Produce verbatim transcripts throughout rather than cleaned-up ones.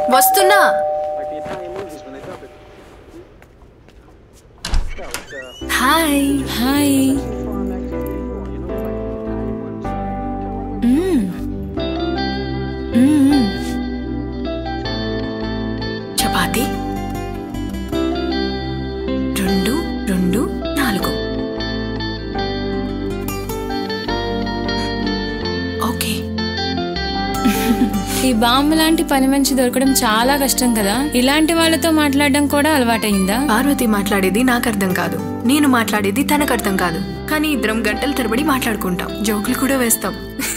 వస్తున్నా. Hi hi. Chapati రెండు రెండు నాలుగు. ఓకే. ఈ బాంబు లాంటి పని మంచి దొరకడం చాలా కష్టం కదా. ఇలాంటి వాళ్ళతో మాట్లాడడం కూడా అలవాటైందా? పార్వతి మాట్లాడేది నాకు అర్థం కాదు, నేను మాట్లాడేది తనకు అర్థం కాదు. కానీ ఇద్దరం గంటల తరబడి మాట్లాడుకుంటాం, జోకులు కూడా వేస్తాం.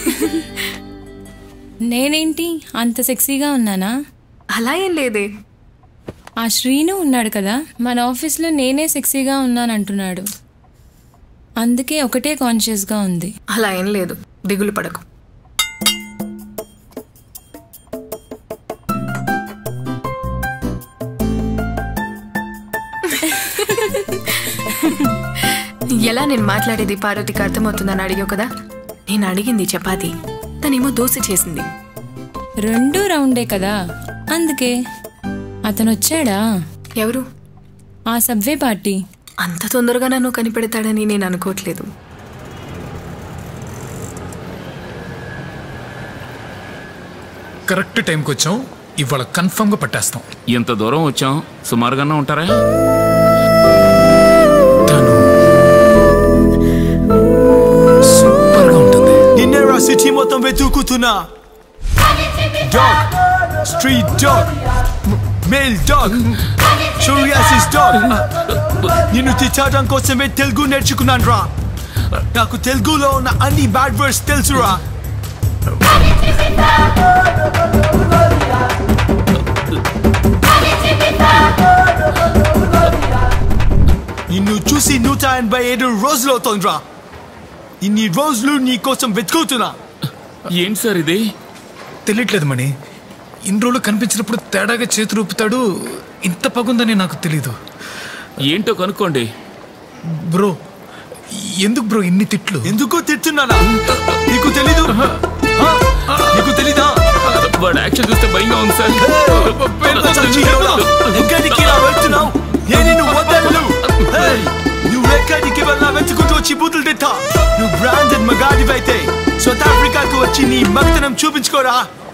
నేనేంటి అంత సెక్సీగా ఉన్నానా? అలా ఏం లేదే. ఆ శ్రీను ఉన్నాడు కదా, మన ఆఫీస్లో నేనే సెక్సీగా ఉన్నానంటున్నాడు. అందుకే ఒకటే కాన్షియస్గా ఉంది. అలా ఏం లేదు, దిగులు పడకు. ఎలా నేను మాట్లాడేది పార్వతికి అర్థమవుతుందని అడిగావు కదా. నేను అడిగింది చపాతి, తనేమో దోశ చేసింది. రెండు రౌండే కదా, అందుకే. అతను వచ్చాడా? ఎవరు? ఆ సబ్వే పార్టీ. అంత తొందరగా నన్ను కనిపెడతాడని నేను అనుకోవట్లేదు. కరెక్ట్ టైంకి వచ్చాం, ఇవాళ కన్ఫర్మ్ గా పట్టేస్తాం. ఎంత దూరం వచ్చాం, సుమారుగానే ఉంటారా? సూపర్ గా ఉంటుంది. నిన్నే రా సిటీ మొత్తం వెతుకుతున్నా. Dog, street dog, male dog, psoriasis dog. నిన్ను తిట్టడం కోసమే తెలుగు నేర్చుకున్నాను రా. నాకు తెలుగులో ఉన్న అన్ని బ్యాడ్ వర్డ్స్ తెలుసురా. నిన్ను చూసి నూట ఎనభై ఏడు రోజులు అవుతుందిరా. ఇన్ని రోజులు నీ కోసం వెతుకుతున్నా. ఏంటి సార్ ఇది? తెలియట్లేదు మణి. ఇన్ని రోజులు కనిపించినప్పుడు తేడాగా చేతులు ఊపుతాడు. ఇంత పగుందని నాకు తెలీదు. ఏంటో కనుక్కోండి. బ్రో, ఎందుకు బ్రో ఇన్ని తిట్లు? ఎందుకు తిట్టున్నానా? నీకు తెలీదు? నీకు తెలీదా? వాడు యాక్షన్ చూస్తే భయంగా ఉంది సార్. ఎక్కడికి ఇలా వెళ్తున్నావు? నేను నిన్ను వదలను. నువ్వెక్కడికి వెళ్ళా వెతుకుంటూ వచ్చి బూతులు తిట్టా. నువ్వు బ్రాండెడ్ మగాడివైతే సౌత్ ఆఫ్రికాకు వచ్చి నీ మగతనం చూపించుకోరా.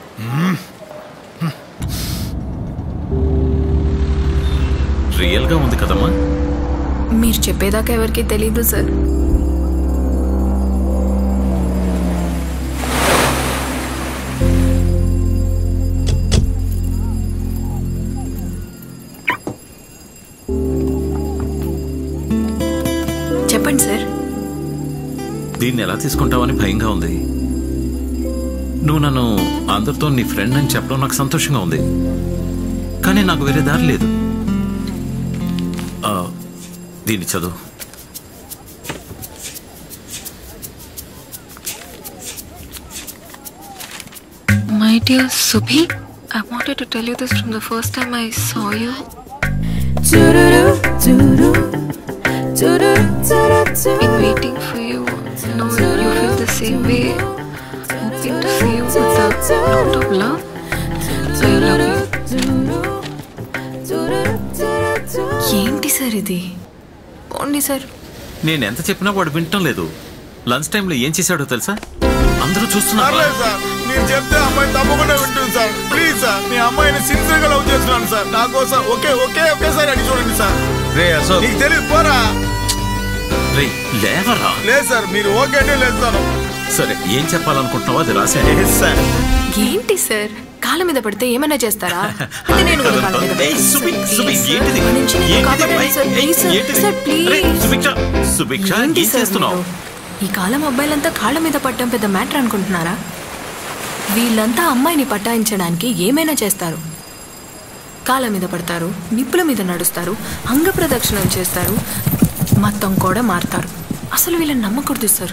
రియల్ గా ఉంది కదమ్మా. మీరు చెప్పేదాకా ఎవరికి తెలీదు సార్. చెప్పండి సార్. దీన్ని ఎలా తీసుకుంటావని భయంగా ఉంది. నువ్వు నన్ను అందరితో నీ ఫ్రెండ్ అని చెప్పడం నాకు సంతోషంగా ఉంది, కానీ నాకు వేరే దారి లేదు. దీన్ని చదువు. My dear Subhi, I wanted to tell you this from the first time I saw you. Been waiting for you. Know you feel the same way. Hoping to see you with a lot of love. I love you. ఏంటి sir ఇది? పోండి sir. నేను ఎంత చెప్పినా వాడు వింటం లేదు. Lunch టైంలో ఏం చేశాడో తెలుసా? అందరూ చూస్తున్నారు. నేను చెప్తే అమ్మాయి తప్పకుండా వింటుంది సార్. ప్లీజ్ సార్, మీ అమ్మాయిని సిన్సియర్ గా లవ్ చేస్తున్నాను సార్. నా కోసం ఒకే ఒకే ఒకేసారి అడిగి చూడండి సార్. నీకు తెలియదు పోరా. లేవరా. లేదు సార్, మీరు ఓకే అంటే లేస్తాను. సరే, ఏం చెప్పాలనుకుంటున్నావో అది రాసే సార్. ఏంటి సార్, కాళ్ళ మీద పడితే ఏమైనా చేస్తారా? ఈ కాలం అబ్బాయిలంతా కాళ్ళ మీద పట్టడం పెద్ద మ్యాటర్ అనుకుంటున్నారా? వీళ్ళంతా అమ్మాయిని పట్టాయించడానికి ఏమైనా చేస్తారు. కాళ్ళ మీద పడతారు, నిప్పుల మీద నడుస్తారు, అంగ ప్రదక్షిణం చేస్తారు, మొత్తం కూడా మారుతారు. అసలు వీళ్ళని నమ్మకూడదు సార్.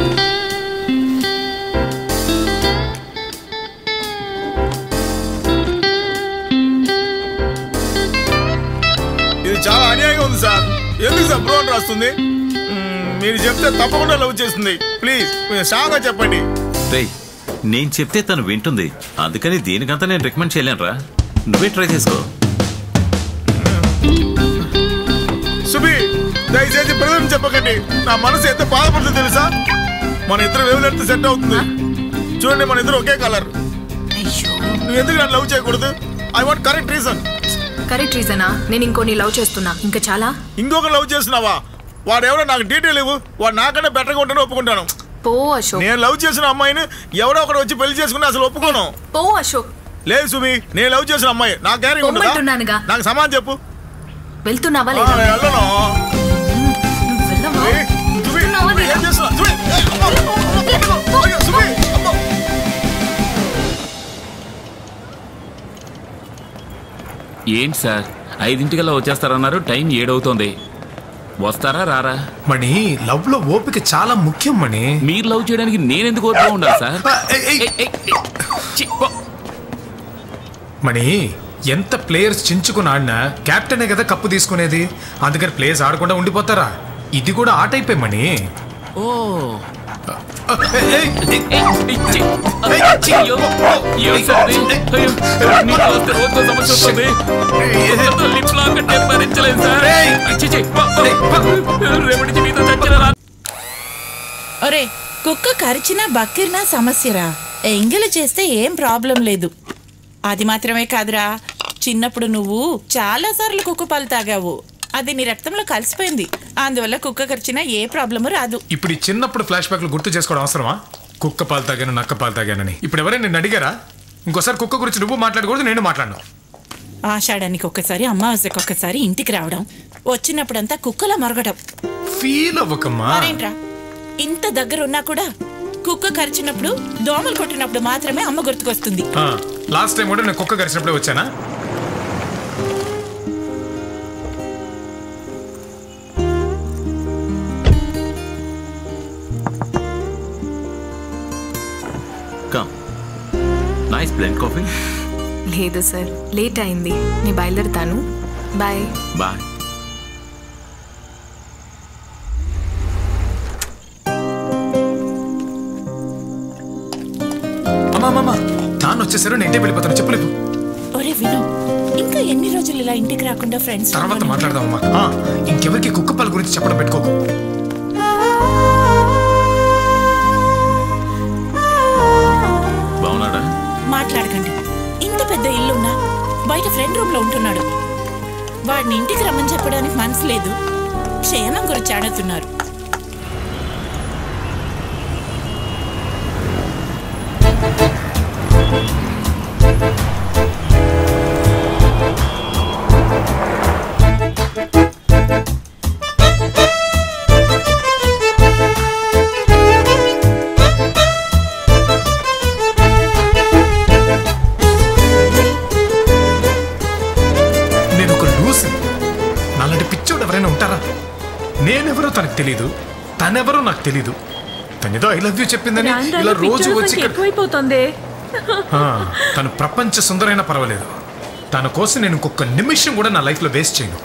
ఇది చాలా అన్యాయంగా ఉంది సార్. ఎందుకు సార్ బ్రో అని రాస్తుంది? మీరు చెప్తే తప్పకుండా లవ్ చేస్తుంది. ప్లీజ్ స్ట్రాంగ్ గా చెప్పండి. నేను చెప్తే తను వింటుంది, అందుకని దీనికంతా నేను రికమెండ్ చేయలేను రా. నువ్వే ట్రై చేసుకో. సుబి దయచేసి ప్రజలు చెప్పకండి, నా మనసు ఎంత బాధపడుతుందో తెలుసా? మన ఇద్దరు వేవులెంత సెట్ అవుతుంది. చూడండి మన ఇద్దరు ఒకే కలర్. నువ్వు ఎందుకు నన్ను లవ్ చేయకూడదు? I want correct reason. Correct రీజనా? నేను ఇంకోని లవ్ చేస్తున్నా. ఇంకా చాలా. ఇంకొక లవ్ చేస్తున్నావా? వాడు ఎవరో నాకు డీటెయిల్ ఇవ్వు. వాడు నాకన్నా బెటర్గా ఉంటాను ఒప్పుకుంటాను. పో అశోక్. నేను లవ్ చేసిన అమ్మాయిని ఎవరో ఒకటి వచ్చి పెళ్లి చేసుకుని అసలు ఒప్పుకోను. పో అశోక్. లేదు సుమి, నేను లవ్ చేసిన అమ్మాయి నాకు గ్యారెంటీ పొమ్మంటున్నానుగా. నాకు సమాధానం చెప్పు. వెళ్తున్నావా లేదా? వెళ్ళను. వెళ్ళవా? వెళ్తున్నావా లేదా? ఏం చేస్తున్నా? సుమి, అయ్యో సుమి, అమ్మో. ఏంటి సార్ ఐదింటికల్లా వచ్చేస్తారన్నారు, టైం ఏడవుతోంది. వస్తారా రారా? మణి, లవ్ లో ఓపిక చాలా ముఖ్యం మణి. మీరు లవ్ చేయడానికి నేనెందుకు ఓపిక ఉండాలి సార్? మణి, ఎంత ప్లేయర్స్ చించుకుని ఆడినా కెప్టెనే కదా కప్పు తీసుకునేది. అందుకని ప్లేయర్స్ ఆడకుండా ఉండిపోతారా? ఇది కూడా ఆట అయిపోయి మణి. ఓ ఒరే, కుక్క కరిచినా బక్కిరినా సమస్యరా. ఎంగిలి చేస్తే ఏం ప్రాబ్లం లేదు. అది మాత్రమే కాదురా, చిన్నప్పుడు నువ్వు చాలా సార్లు కుక్క పాలు తాగావు. అది నీ రక్తంలో కలిసిపోయింది. అందువల్ల కుక్క కరిచినా ఏ ప్రాబ్లము రాదు. ఇప్పుడు ఈ చిన్నప్పుడు ఫ్లాష్ బ్యాక్లు గుర్తు చేసుకోవడం అవసరమా? కుక్క పాలు తాగాను, నక్క పాలు తాగానని. ఇప్పుడు ఎవరైనా నిన్ను అడిగారా? ఇంకోసారి కుక్క గురించి నువ్వు మాట్లాడకూడదు, నేను మాట్లాడను. ఆషాఢానికి ఒక్కసారి, అమావాస్యకి ఒక్కసారి ఇంటికి రావడం, వచ్చినప్పుడంతా కుక్కలా మరగడం. ఫీల్ అవ్వకమ్మా. మరేంట్రా, ఇంత దగ్గర ఉన్నా కూడా కుక్క కరిచినప్పుడు, దోమలు కొట్టినప్పుడు మాత్రమే అమ్మ గుర్తుకొస్తుంది. లాస్ట్ టైం కూడా నేను కుక్క కరిచినప్పుడే వచ్చానా? Nice blend coffee. లేదు సార్, లేట్ అయింది. నేను బయలుదేరుతాను. Bye bye. అమ్మా, నాన్న వచ్చేసారు, నేను ఇంటికి వెళ్ళిపోతాను. చెప్పలేదు. ఒరే విను, ఇంకా ఎన్ని రోజులు ఇలా ఇంటికి రాకుండా ఫ్రెండ్స్? తర్వాత మాట్లాడదామమ్మా. ఇంకెవరికి కుక్క పాల గురించి చెప్పడం పెట్టుకోకు. బాగున్నాడా? మాట్లాడకండి. ఇంత పెద్ద ఇల్లున్నా బయట ఫ్రెండ్ రూమ్ లో ఉంటున్నాడు. వాడిని ఇంటికి రమ్మని చెప్పడానికి మనసు లేదు. క్షేమం గురించి అడుగుతున్నారు. నేనెవరో తనకు తెలీదు, తనెవరో నాకు తెలీదు. తనేదో ఐ లవ్ యూ చెప్పిందని ఇలా రోజు వచ్చి తను ప్రపంచ సుందరైనా పర్వాలేదు, తన కోసం నేను ఇంకొక నిమిషం కూడా నా లైఫ్లో వేస్ట్ చేయను.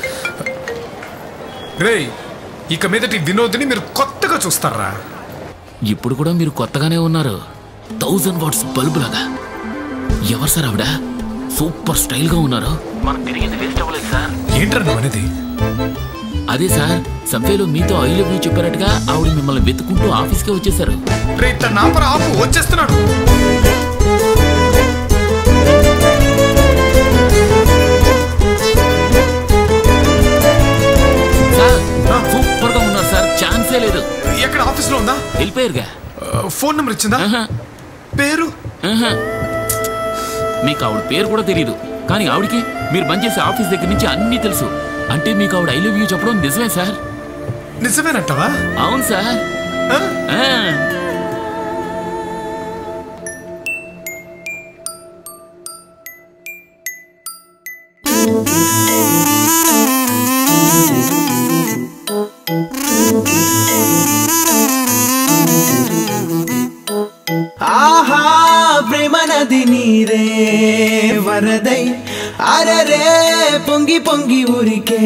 రే, ఇక మీదటి వినోద్ని మీరు కొత్తగా చూస్తారా? ఇప్పుడు కూడా మీరు కొత్తగానే ఉన్నారు. థౌజండ్ వాట్స్ బల్బు లాగా. ఎవరు సార్ ఆవిడ? సూపర్ స్టైల్ గా ఉన్నారు. మనం తిరిగింది వేస్ట్ అవ్వలేదు సార్. ఏంటారు నువ్వు అనేది? అదే సార్, సబ్వేలో మీతో ఐ లవ్ యూ చెప్పినట్టుగా ఆవిడ మిమ్మల్ని వెతుకుంటూ ఆఫీస్కే వచ్చేసారు. రే, తన నాపర ఆపు, వచ్చేస్తున్నాడు. సార్ సూపర్ గా ఉన్నారు సార్, ఛాన్సే లేదు. ఎక్కడ? ఆఫీస్ లో ఉందా? వెళ్ళిపోయారుగా. ఫోన్ నెంబర్ ఇచ్చిందా? పేరు? మీకు ఆవిడ పేరు కూడా తెలియదు, కానీ ఆవిడకి మీరు పనిచేసే ఆఫీస్ దగ్గర నుంచి అన్నీ తెలుసు. అంటే మీకు ఆవిడ ఐ లవ్ యూ చెప్పడం నిజమే సార్. నిజమేనంటావా? అవును సార్. ఆహా ప్రేమ నది నీరే వరదై అరరే పొంగి పొంగి ఊరికే,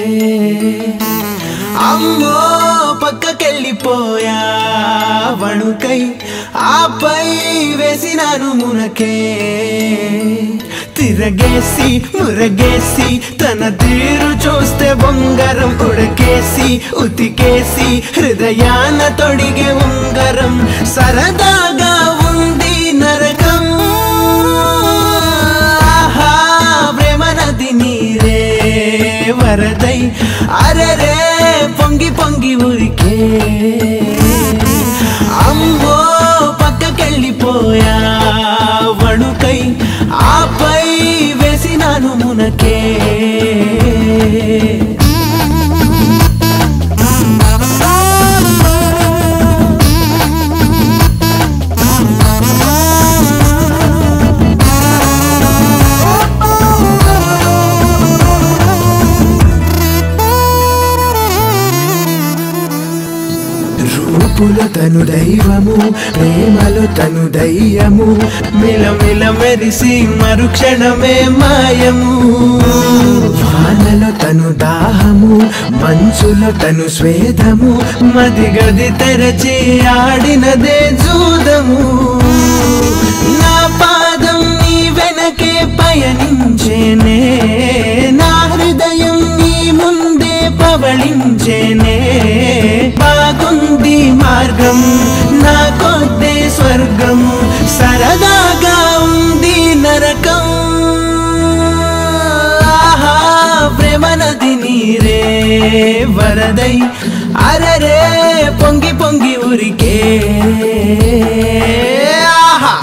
అమ్మో పక్కకెళ్ళిపోయా వణుకై ఆపై వేసినాను మునకే, తిర తిరగేసి మురగేసి తన తీరు చూస్తే బొంగరం ఉడకేసి ఉతికేసి హృదయాన తొడిగే ఉంగరం సరదాగా ఉంది నరకం ఆహా ప్రేమ నది నీరే వరదై అరరే పొంగి పొంగి ఉరికే అమ్మో పక్కకెళ్ళిపోయా వణుకై ఆపై వేసినాను మునకే రూపులో తను దైవము ప్రేమలో తను దయ్యము మిలమిల మెరిసి మరుక్షణమే మాయము వానలో తను దాహము మంచులో తను స్వేదము మది గది తెరచి ఆడినదే జూదము నా పాదం నీ వెనకే పయనించేనే నా హృదయం నీ ముందే పవళించేనే బాగుంది మార్గం నా కొద్దే స్వర్గం సరదాగా ఉంది నరకం ఆహా ప్రేమ నది నీరే వరదై అరరే పొంగి పొంగి ఉరికే ఆహా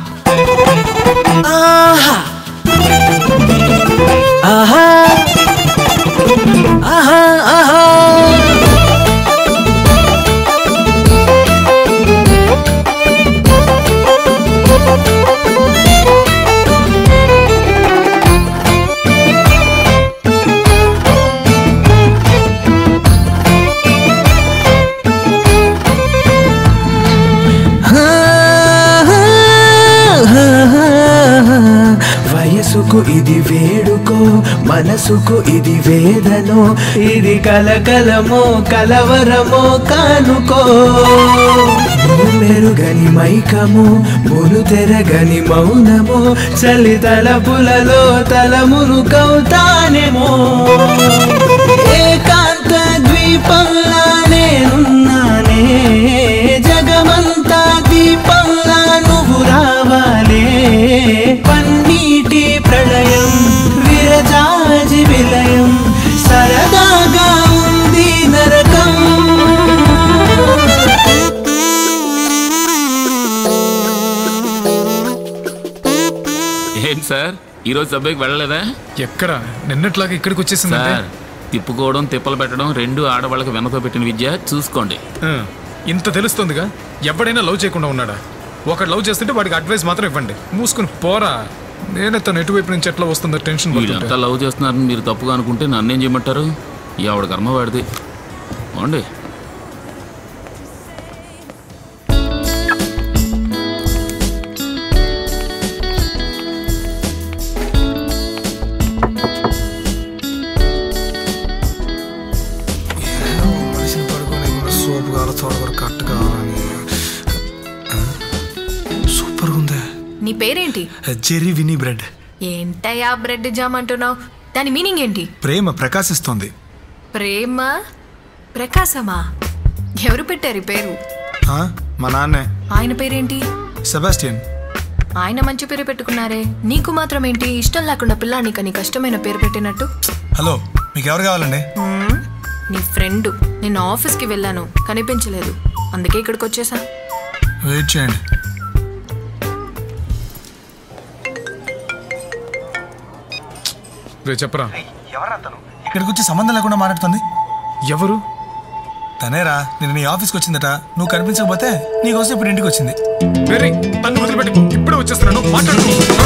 ఆహా ఆహా ఆహా ఆహా వయసుకు ఇది వేడుకో మనసుకు ఇది వేదనో ఇది కలకలమో కలవరమో కానుకో మెరుగని మైకము మును తెరగని మౌనము చలి తలపులలో తలమును కౌతానేమో ఏకాంత ద్వీపంలా నేనున్నానే జగమంతా దీపంలా నువ్వు రావాలే పన్నీటి ప్రళయం విరజాజి విలయం సరదాగా ఉంది నరకం ఏంటి సార్ ఈరోజు సబ్వేకి వెళ్ళలేదా? ఎక్కడ నిన్నట్లాగా ఇక్కడికి వచ్చేసింది సార్ తిప్పుకోవడం తిప్పలు పెట్టడం రెండు ఆడవాళ్ళకి వెనతో పెట్టిన విద్య చూసుకోండి. ఇంత తెలుస్తుందిగా ఎవడైనా లవ్ చేయకుండా ఉన్నాడా? ఒకటి లవ్ చేస్తుంటే వాడికి అడ్వైస్ మాత్రం ఇవ్వండి, మూసుకుని పోరా. నేనే తను ఎటువైపు నుంచి ఎట్లా వస్తుందో టెన్షన్. వీళ్ళంతా లవ్ చేస్తున్నారని మీరు తప్పుగా అనుకుంటే నన్నేం చేయమంటారు? ఎవడ కర్మ వాడిది. బాగుండి నీ పేరేంటి? జెర్రీ వినీ బ్రెడ్. ఏంటయ్యా బ్రెడ్ జామ్ అంటున్నావు? దాని మీనింగ్ ఏంటి? ప్రేమ ప్రకాశిస్తోంది. ప్రేమ ప్రకాశమా? ఎవరు పెట్టారు పేరు? మా నాన్నే. ఆయన పేరేంటి? సెబాస్టియన్. ఆయన మంచి పేరు పెట్టుకున్నారే, నీకు మాత్రం ఏంటి ఇష్టం లేకుండా పిల్లానికి నీ కష్టమైన పేరు పెట్టినట్టు? హలో, మీకు ఎవరు కావాలండి? నీ ఫ్రెండ్. నేను ఆఫీస్కి వెళ్ళాను, కనిపించలేదు, అందుకే ఇక్కడికి వచ్చేసా. వెయిట్ చేయండి. చెప్పరా, ఇక్కడికి వచ్చి సంబంధం లేకుండా మాట్లాడుతుంది. ఎవరు? తనేరా, నేను నీ ఆఫీస్కి వచ్చిందట. నువ్వు కనిపించకపోతే నీకోసం ఇప్పుడు ఇంటికి వచ్చింది. వెరీ తను వదిలిపెట్టి ఇప్పుడే వచ్చేస్తున్నాను, మాట్లాడు.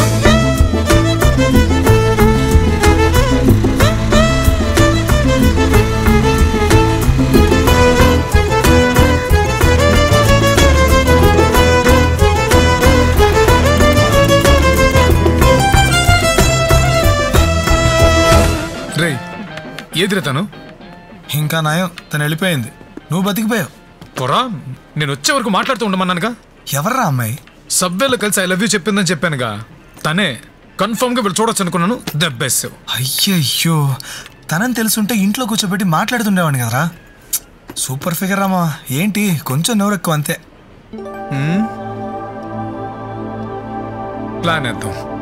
రే ఏదిరా తను? ఇంకా నయం, తను వెళ్ళిపోయింది. నువ్వు బతికిపోయావు. పొరా, నేను వచ్చే వరకు మాట్లాడుతూ ఉండమన్నానుగా. ఎవర్రా అమ్మాయి? సబ్వేలో కలిసి ఐ లవ్ యూ చెప్పిందని చెప్పానుగా, తనే. కన్ఫర్మ్ గా వీళ్ళు చూడొచ్చు అనుకున్నాను. దెబ్బేసావు. అయ్యయ్యో, తనని తెలుసుంటే ఇంట్లో కూర్చోబెట్టి మాట్లాడుతుండేవాడిని కదరా. Super figure Rama. ఏంటి కొంచెం నోరెక్కువ అంతే. ప్లాన్ వేద్దాం.